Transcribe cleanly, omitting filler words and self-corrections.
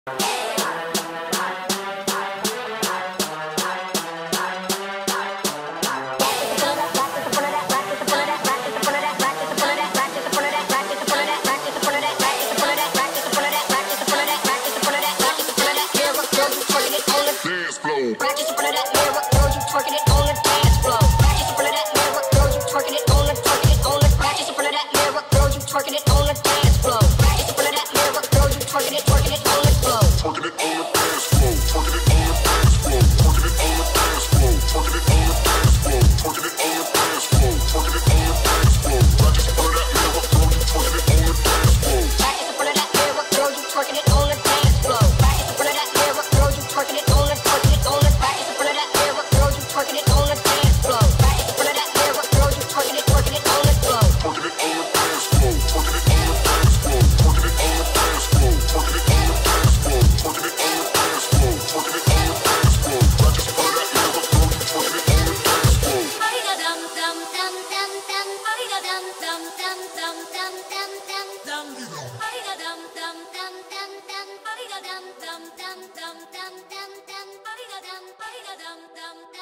Practice in front of that mirror, girl, you twerking it on the dance floor. Practice in front of that mirror, girl, you twerking it on the practice in front of that mirror, girl, you twerking it on the dance floor. Practice in front of that mirror, girl, you twerking it on the floor. Twerking it on the dance floor, twerking it on the dance floor, twerking it on the dance floor, twerking it on the dance floor, twerking it on the dance floor, twerking it on the dance floor. Practice in front of that mirror, girl, you twerking it on the dance floor. Practice in front of that mirror, girl, you twerking it on the dance floor. Practice in front of that mirror, girl, you twerking it on the practice in front of that mirror, girl, you twerking it on the dance floor. Practice in front of that mirror, girl, you twerking it on the floor. Twerking it on the dance floor, twerking it on the dance floor, twerking it on the dance floor, twerking it on the dance floor, twerking it on the dance floor, twerking it on the dance floor. Practice in front of that mirror, girl, you twerking it on the dance floor. Ba-da dum dum dum dum dum, ba-da dum dum dum dum dum dum dum dum, ba-da dum dum dum dum dum, ba-da dum dum dum dum dum dum dum, ba-da dum dum dum.